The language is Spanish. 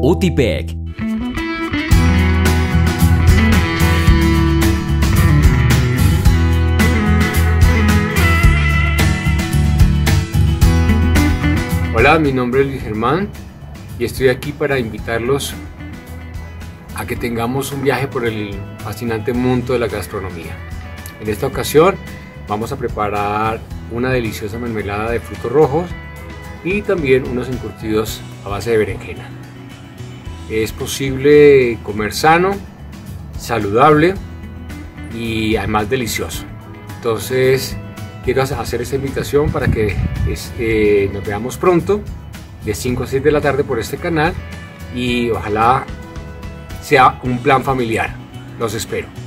UTIPEC. Hola, mi nombre es Luis Germán y estoy aquí para invitarlos a que tengamos un viaje por el fascinante mundo de la gastronomía. En esta ocasión vamos a preparar una deliciosa mermelada de frutos rojos y también unos encurtidos a base de berenjena. Es posible comer sano, saludable y además delicioso. Entonces quiero hacer esta invitación para que nos veamos pronto de 5 a 6 de la tarde por este canal y ojalá sea un plan familiar. Los espero.